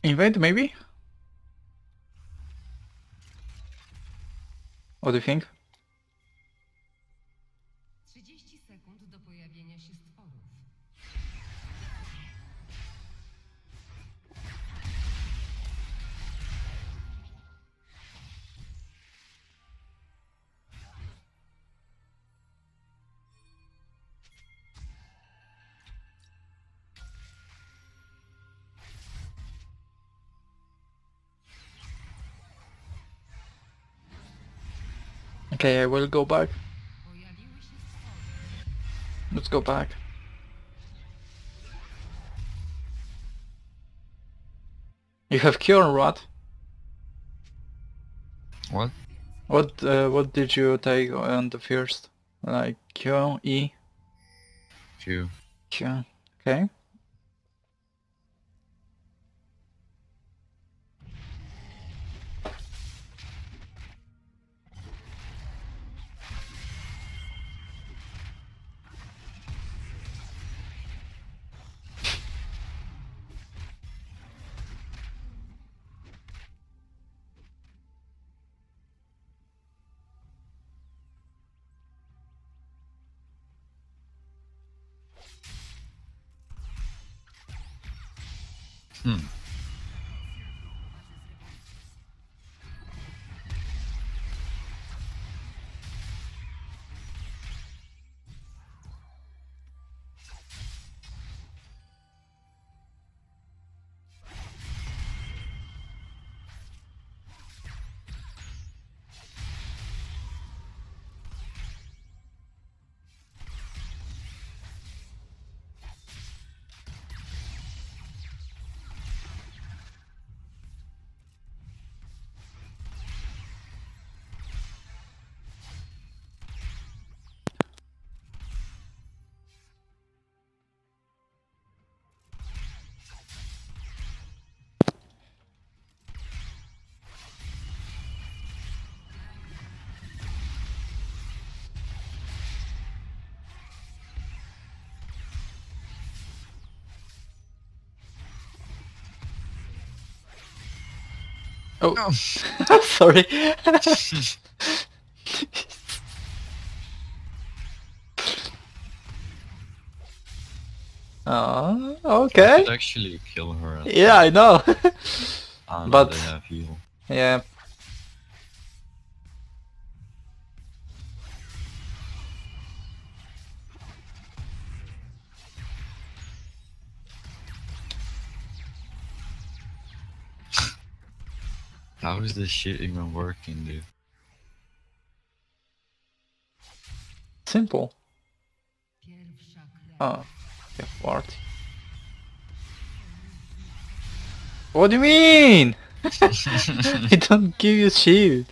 Invade maybe? What do you think? 30 sekund do pojawienia się stworów. Okay, I will go back. Pojawiły się stwory. Let's go back. You have cure or what? What? What did you take on the first? Like Q, E, Q. Q. Okay. Hmm. Oh, No. sorry. Oh, I okay. could actually kill her. Yeah, I know. And but- they have heal. Yeah. How is this shit even working, dude? Simple. Pierwsza krew. Oh, yeah, what? What do you mean? It don't give you shield.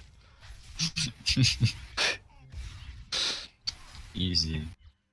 Easy.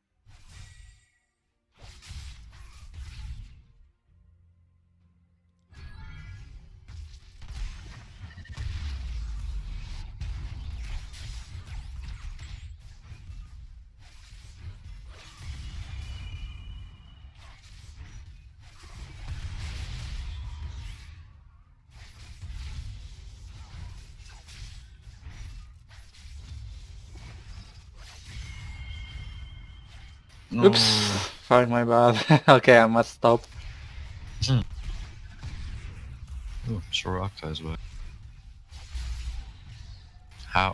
No. Oops. Fuck, my bad. Okay, I must stop. Oh, Soraka as well. How?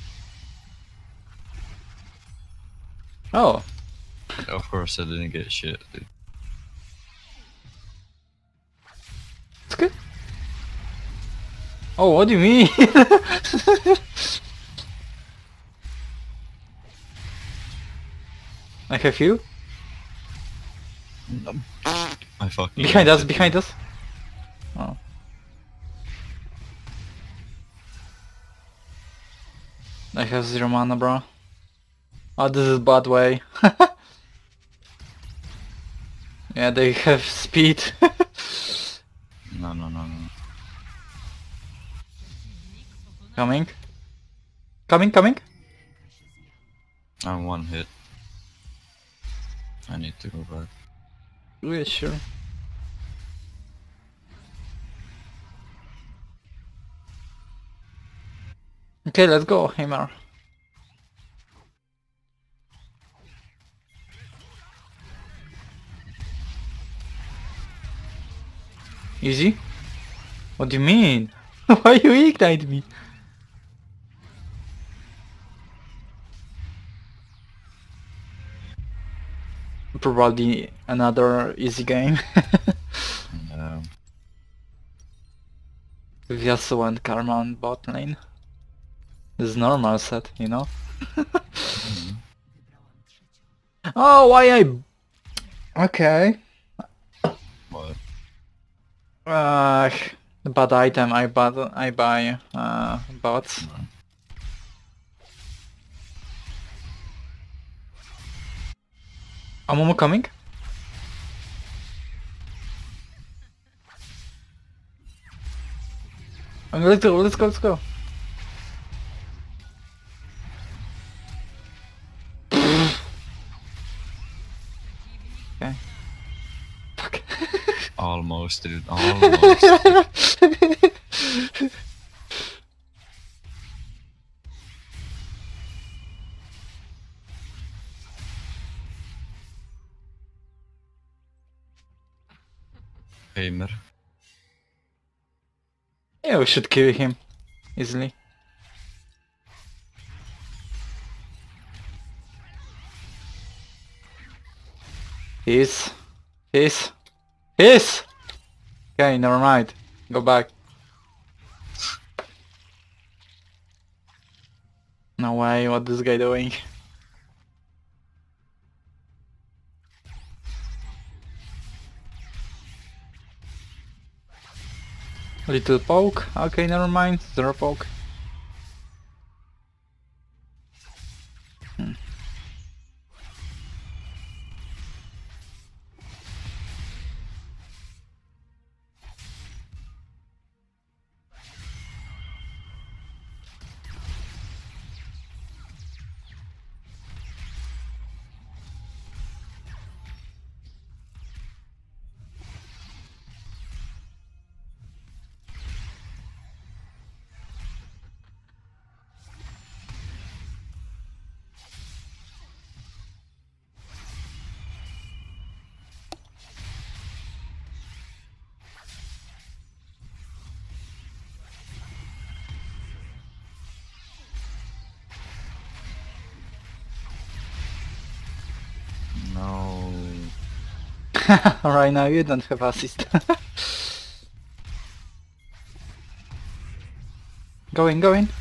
Oh, Of course I didn't get shit, dude. it's good. Oh, what do you mean? I have you? I fucking Behind us, hated behind you. us. Oh. I have 0 mana, bro. Oh, this is bad way. Yeah, they have speed. No, no, no, no. Coming. Coming, coming. I'm one hit. I need to go back. Yeah, sure. Okay, let's go, Hammer. Easy? What do you mean? Why you ignite me? Probably another easy game. No. With Yasuo and Karma on bot lane. This is normal set, you know? Oh, why I... Okay. What? Bad item, I buy bots. Amumu coming? Let's go, let's go, let's go. Okay. Fuck. Almost, dude. Almost. Hammer. Yeah, we should kill him easily. He's... Okay, never mind. Go back. No way, what this guy doing? Little poke? Okay, never mind. Zero poke. No. Right now you don't have assist. Go in, go in.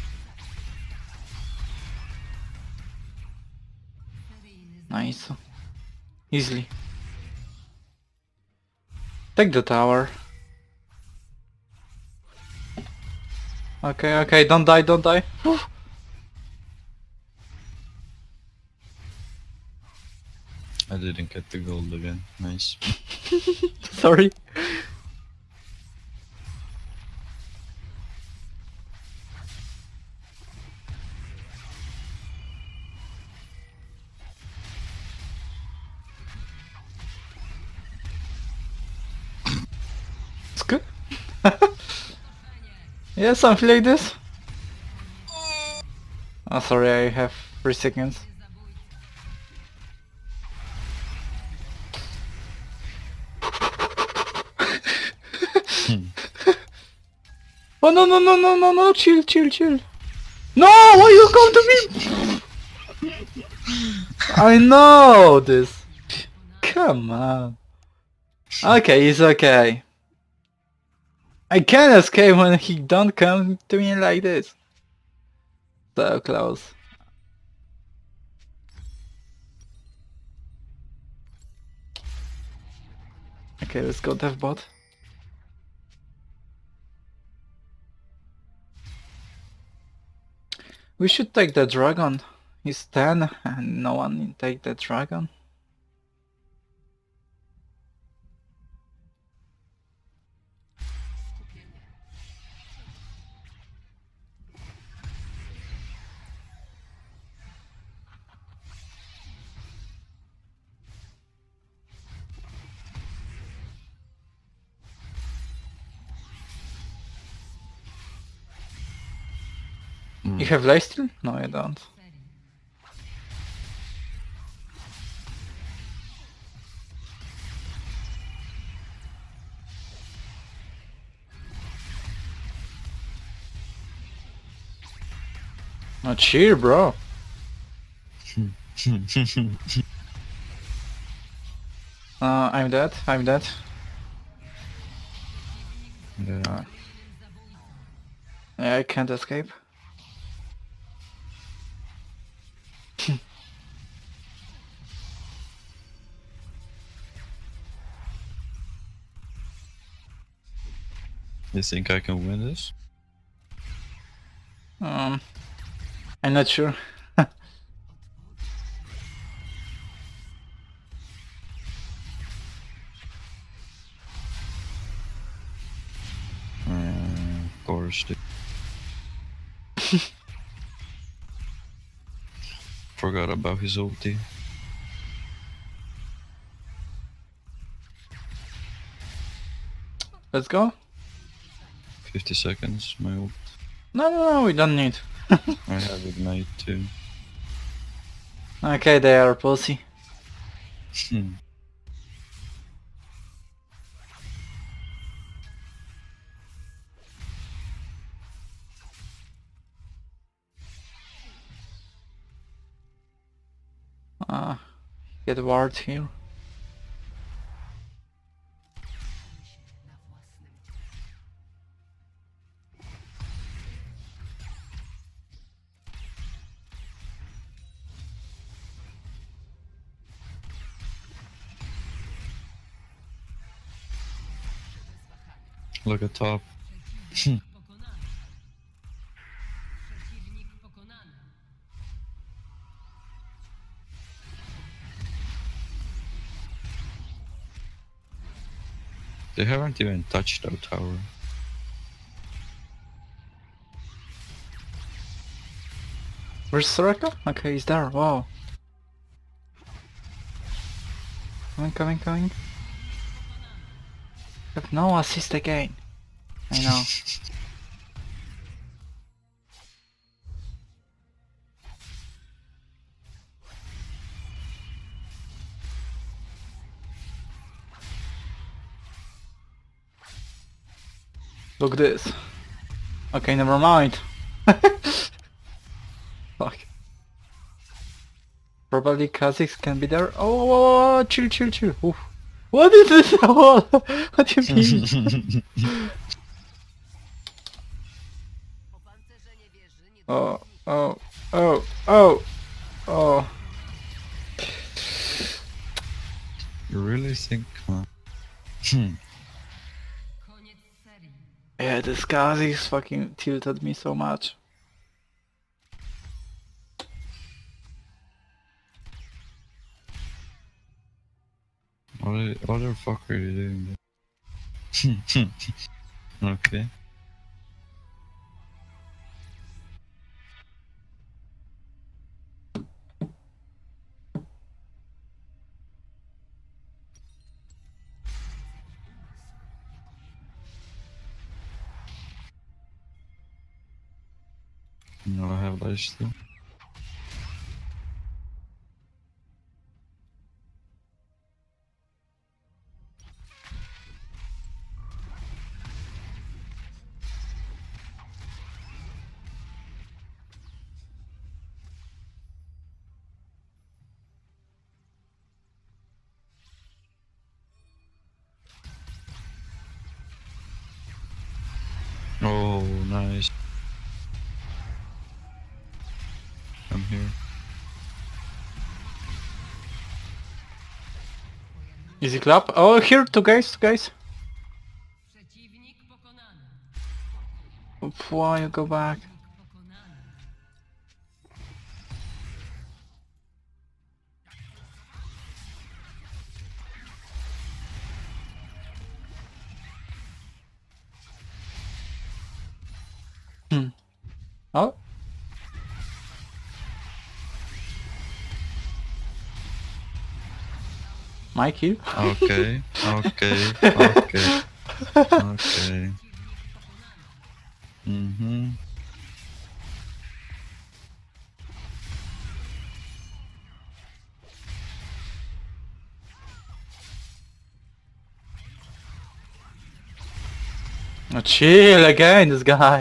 Nice. Easily. Take the tower. Okay, okay, don't die, don't die. I didn't get the gold again. Nice. Sorry. It's good. Yeah, something like this. Oh, sorry, I have 3 seconds. Oh no no no no no no! Chill chill chill! No! Why you come to me? I know this. Come on. Okay, it's okay. I can escape when he don't come to me like this. So close. Okay, let's go dev bot. We should take the dragon. He's 10 and no one take the dragon. You have lifesteal? No, you don't. Serii. Oh, cheer, bro. I'm dead. I'm dead. Yeah. Yeah, I can't escape. You think I can win this? I'm not sure. Of course. Forgot about his ulti. Let's go. 50 seconds, my ult. No, we don't need. I have ignite too. Okay, they are pussy. Hmm. Get ward here. Look at top. Przeciwnik pokonany. Przeciwnik pokonany. They haven't even touched our tower. Where's Soraka? Okay, he's there. Wow. Coming. Have no assist again. I know. Look this. Okay, never mind. Fuck. Probably Kha'Zix can be there. Oh, chill. Oof. What is this? What do you mean? Opancerzenie wieży nie Oh. You really think? Koniec serii. Yeah, this Kha'Zix fucking tilted me so much. What the fuck are you doing? Okay. No, I have life still. Oh, nice. I'm here. Easy clap. Oh, here, two guys. Przeciwnik pokonany. Why you go back? Pokonany. Oh. My kill? Okay. Oh, chill again, this guy.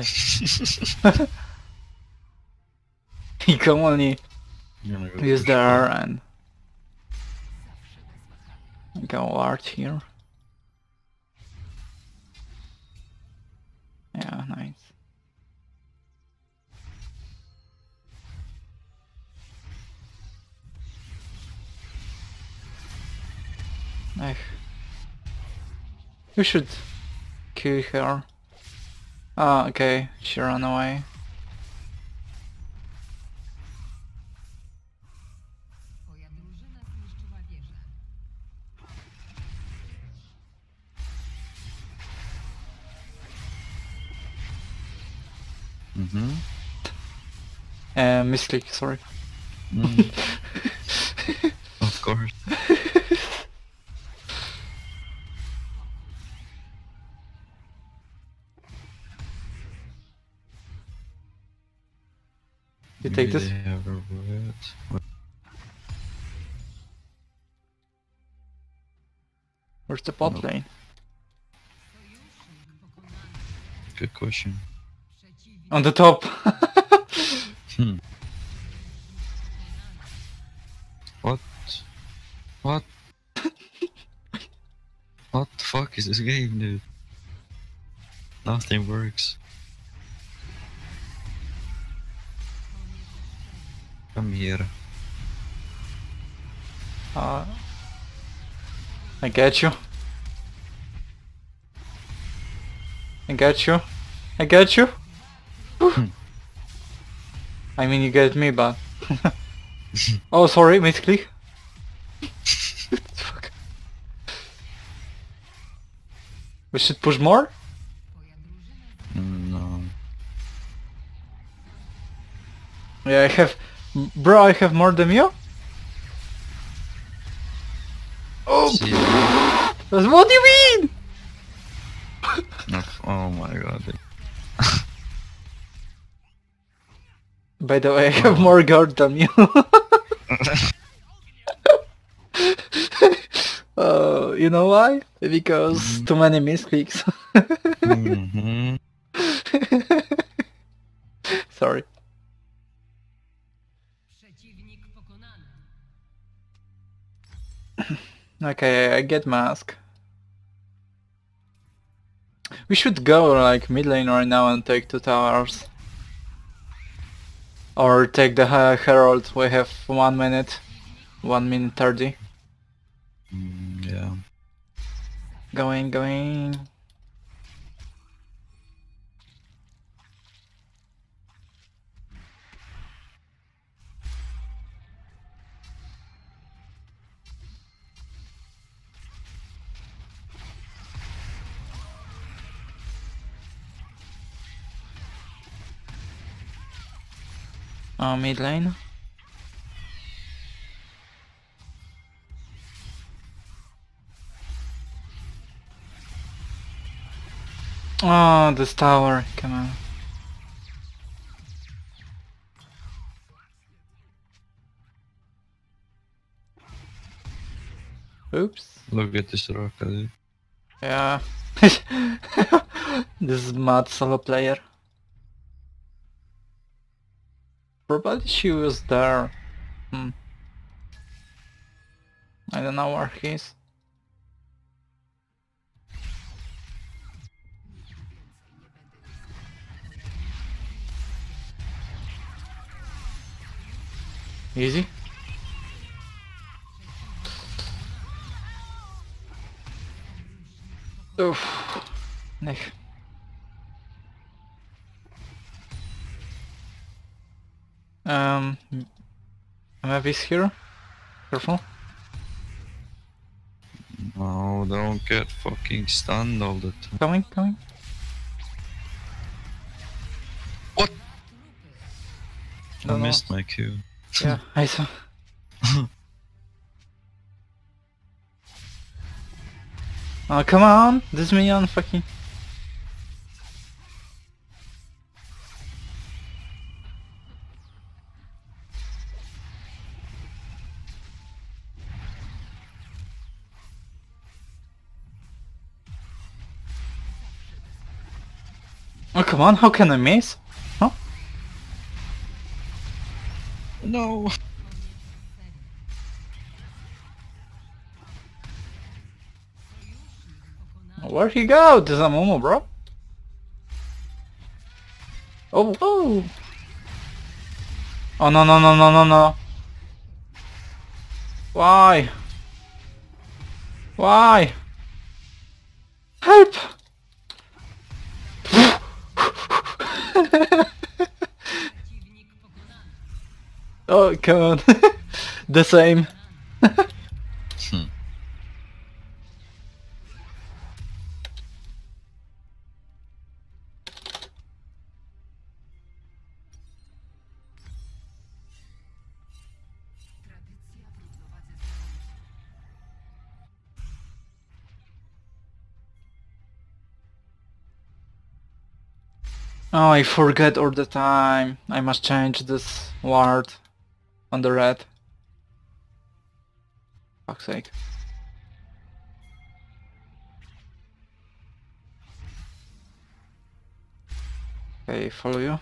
He can only Gonna go use push the R back. and go art here. Yeah, nice. Ech. We should kill her. Ah, okay, she ran away. Twoja drużyna zniszczyła wieżę. Misclick, sorry. Mm, of course. You take Maybe this? they have a red. Where's the bot No. lane? Sojusznik pokonany. Good question. Przeciwnik On the top! Hmm. What? What? What the fuck is this game, dude? Nothing works. Come here. I get you. I get you. I get you. Whew. I mean, you get me, but... Oh, sorry, misclick. Fuck. We should push more? twoja drużyna No. Yeah, I have... Bro, I have more than you? Oh! See you. What do you mean? Oh my god. By the way, I have more guard than you. You know why? Because too many misclicks. Mm-hmm. Sorry. przeciwnik pokonany. Okay, I get mask. We should go like mid lane right now and take 2 towers. Or take the Herald, we have 1 minute. 1 minute 30. Yeah. Going, going. Mid lane. Oh, this tower, come on. Oops. Look at this rocket, dude. Yeah. This is mad solo player. Probably she was there. I don't know where he is. Easy. Oof. Nick. Mavis here. Careful. No, don't get fucking stunned all the time. Coming, coming. What? I Don't know. missed my cue. Yeah, I saw. Oh, come on! This minion fucking... Oh come on, how can I miss? Huh? No. Where'd he go? There's a Momo, bro. Oh, oh. Oh no no no no no no. Why? Why? Help! Przeciwnik pokonany. Oh come on. The same. Hmm. Tradycja w równowadze z Oh, I forget all the time. I must change this word on the red. Fuck's sake. Okay, follow you.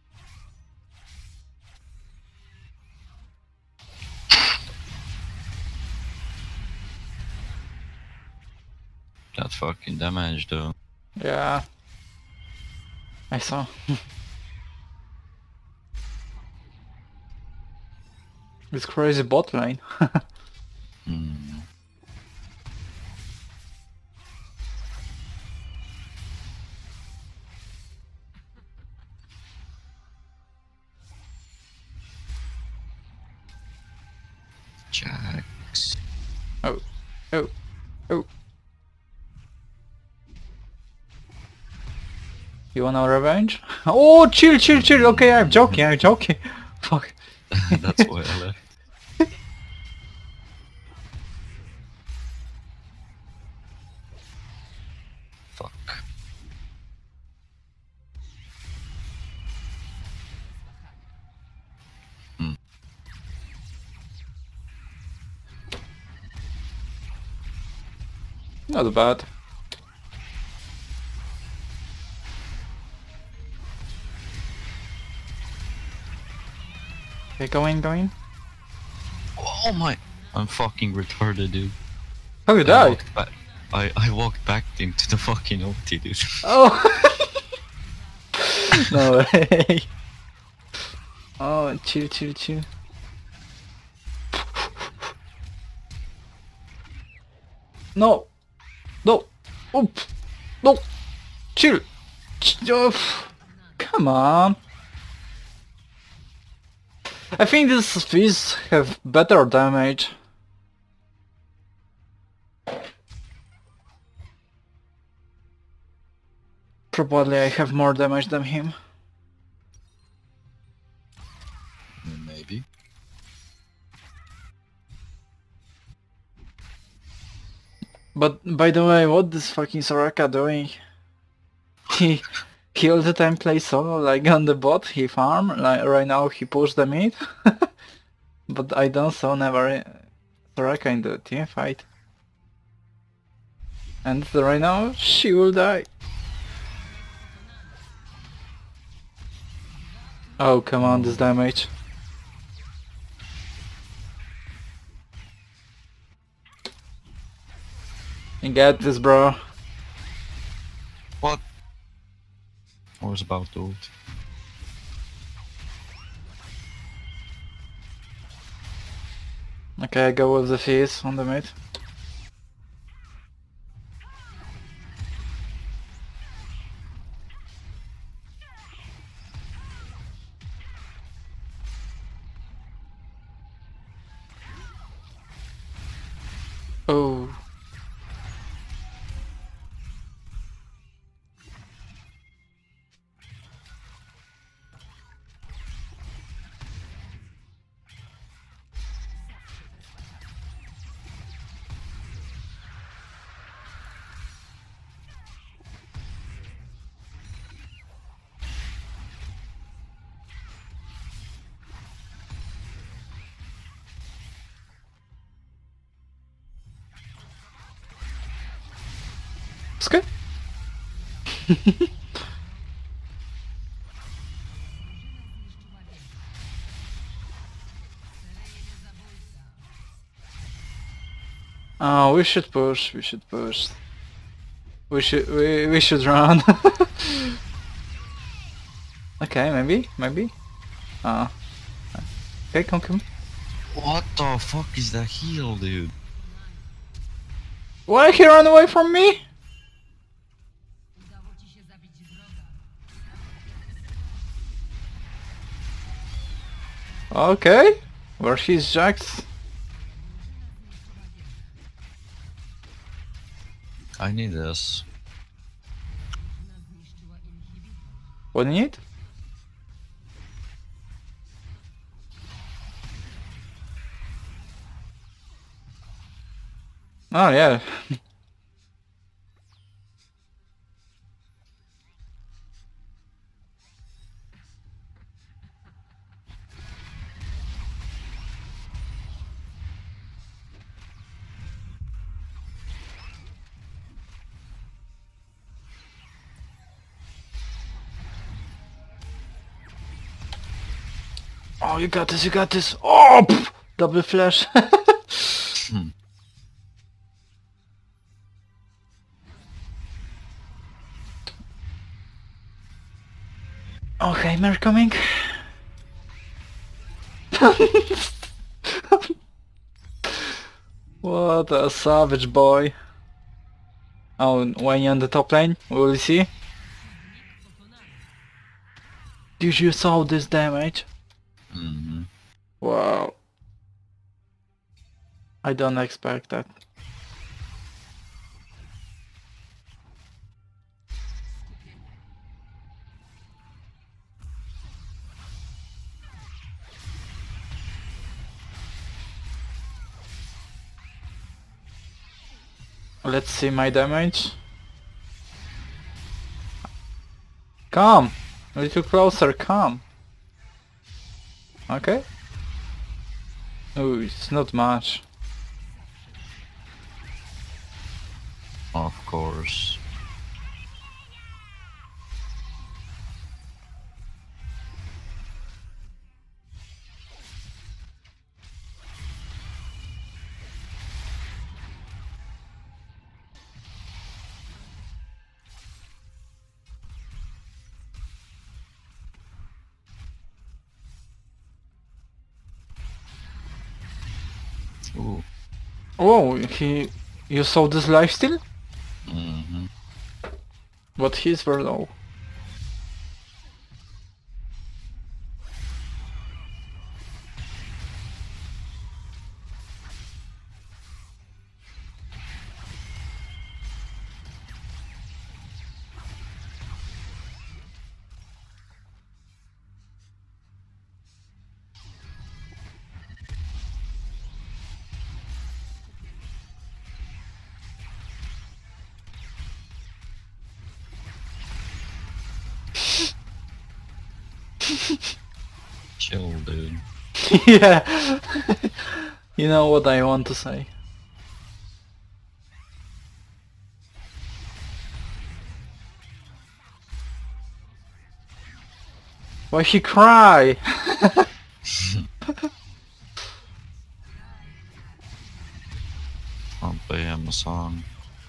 That fucking damage though. Yeah. I saw. This crazy bot lane. Hmm. Jax. Oh. Oh. Oh. You wanna revenge? Oh, chill, chill, chill. Okay, I'm joking, I'm joking. Fuck. That's why I left. Fuck. Hmm. Not bad. Okay, go in, go in. Oh my! I'm fucking retarded, dude. How you I died? walked back. I walked back into the fucking ulti, dude. Oh! No way. Oh, chill, chill, chill. No! No! Oop! No! Chill! Oh, come on! I think these fish have better damage. Probably I have more damage than him. Maybe. But by the way, what this fucking Soraka doing? He all the time plays solo, like on the bot, he farm, like right now he push the mid. But I don't saw never Soraka in the team fight. And right now she will die. Oh come on, this damage. You get this, bro. What? I was about to ult. Okay, I go with the fizz on the mid. Oh. It's good. Oh, we should push. We should push. We should run. Okay, maybe. Uh, okay, come. What the fuck is that heal, dude? Why he ran away from me? Udało ci się zabić wroga. Okay, where he's Jax? I need this. Drużyna zniszczyła inhibitor. What do you need? Oh yeah. Oh, you got this, you got this. Oh, pff, double flash. Hmm. Oh, Heimer coming. What a savage boy. Oh, Wayne on the top lane, will we see? Did you saw this damage? Mm-hmm. Wow. I don't expect that. Let's see my damage. Come! A little closer, come! Okay. Oh, it's not much. Of course. Ooh. Oh, you saw this lifesteal? Mm-hmm. But he's very low. Chill, dude. Yeah. You know what I want to say. Why she cry? I'll play him a song.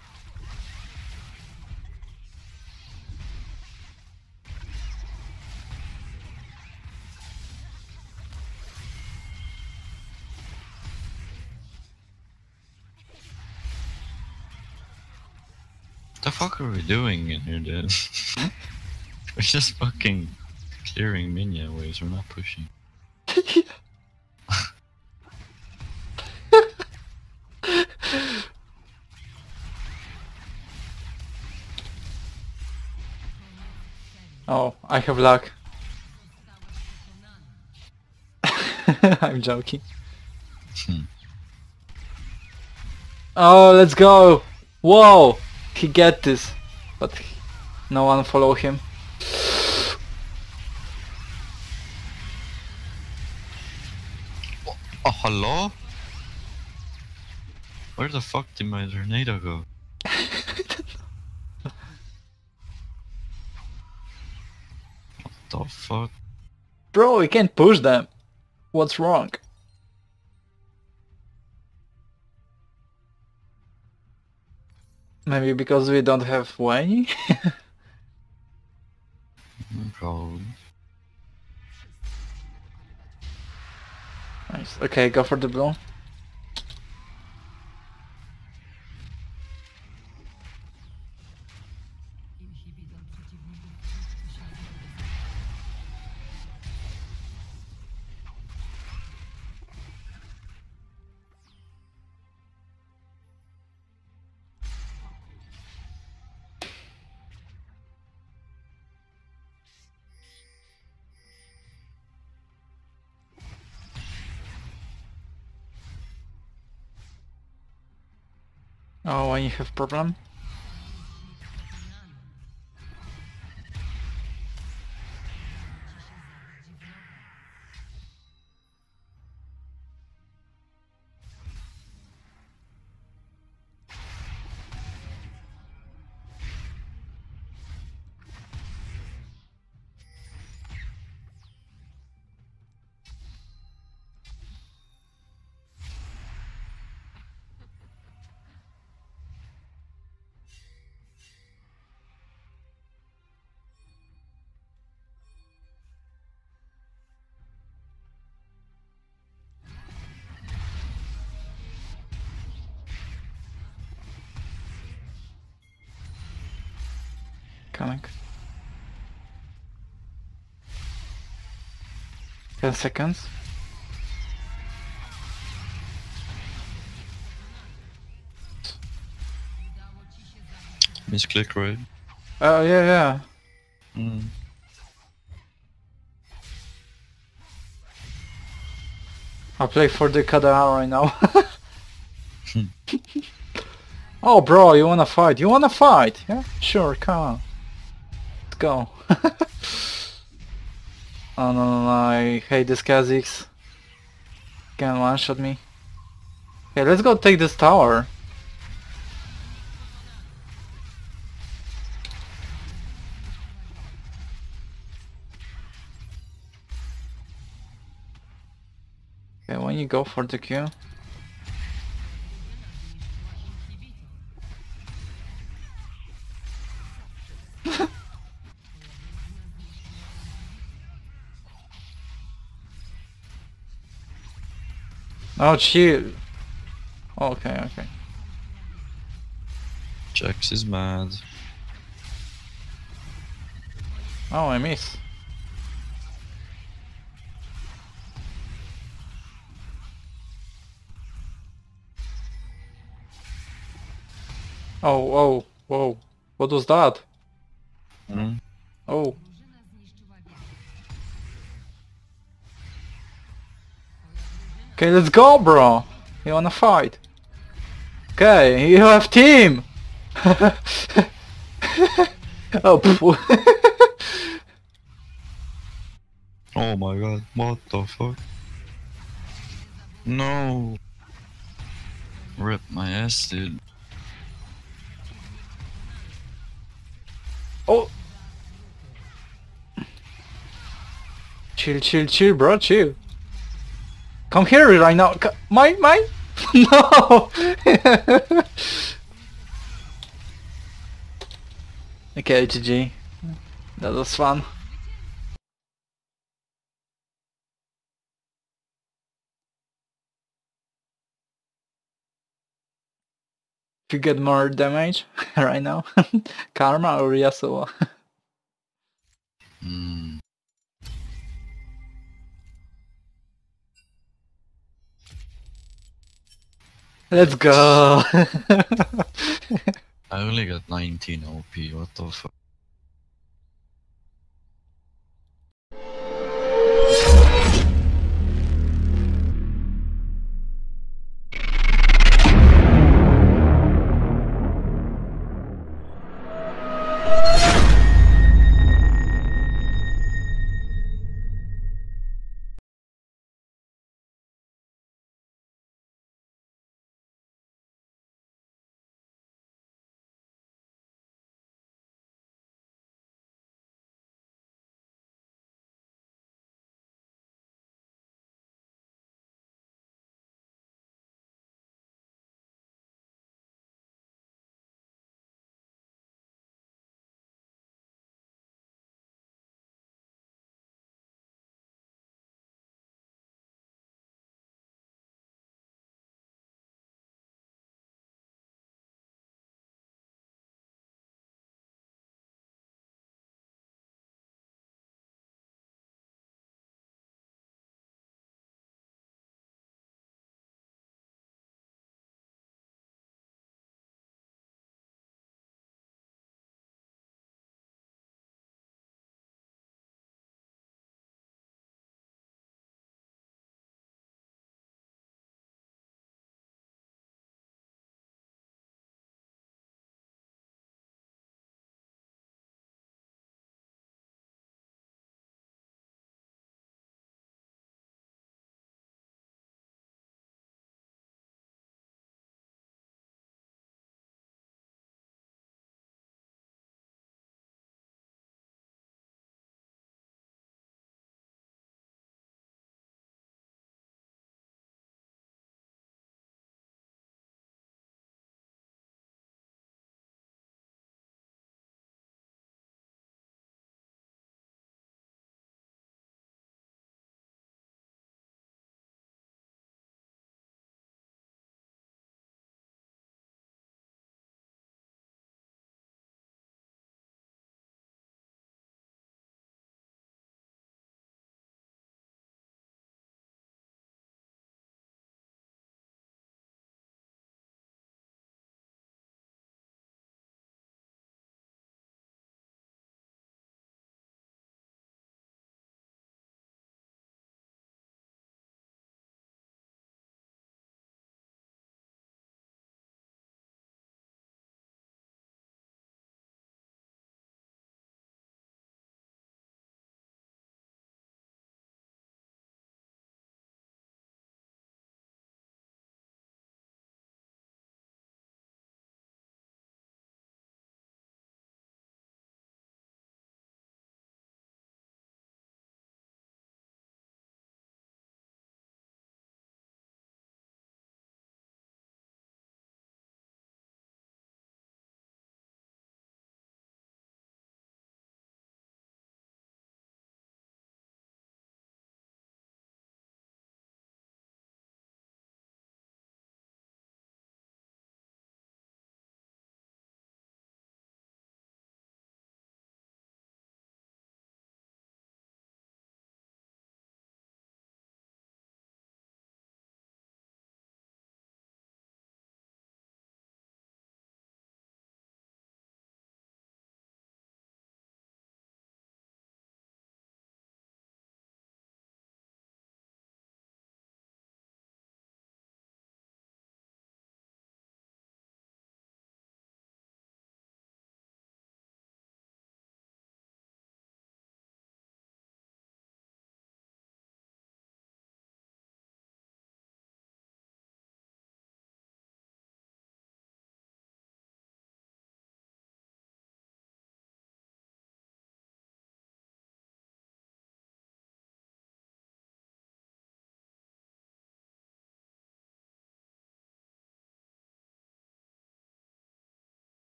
The fuck are we doing in here, dude? We're just fucking clearing minion waves, we're not pushing. Oh, I have luck. Zostałeś pokonany. I'm joking. Hmm. Oh, let's go! Whoa! He get this, but no one follow him. Oh, hello? Where the fuck did my tornado go? What the fuck? Bro, we can't push them. What's wrong? Maybe because we don't have Wayne? Probably. Nice. Okay, go for the blue. Inhibitor przeciwników wkrótce się aktywizował. Oh, Wayne have problem? Coming. 10 seconds. Misclick, right? Oh, yeah. Mm. I'll play for the Kadahara right now. Oh, bro, you wanna fight? You wanna fight? Yeah? Sure, come on. Let's go. Oh, no, I hate this Kha'Zix. Can one-shot me. Okay, let's go take this tower. Okay, when you go for the Q. Oh, chill. Okay. Jax is mad. Oh, I miss. Oh, whoa. What was that? Mm. Oh. Drużyna zniszczyła wieżę. Okay, let's go, bro. You wanna fight? Okay, you have team. Oh, pff. Oh my god, what the fuck? No! Rip my ass, dude. Oh. Chill, bro, chill. Come here right now. Mine? No! Okay, GG. That was fun. If you get more damage right now, Karma or Yasuo? Mm. Let's go! I only got 19 OP, what the fuck?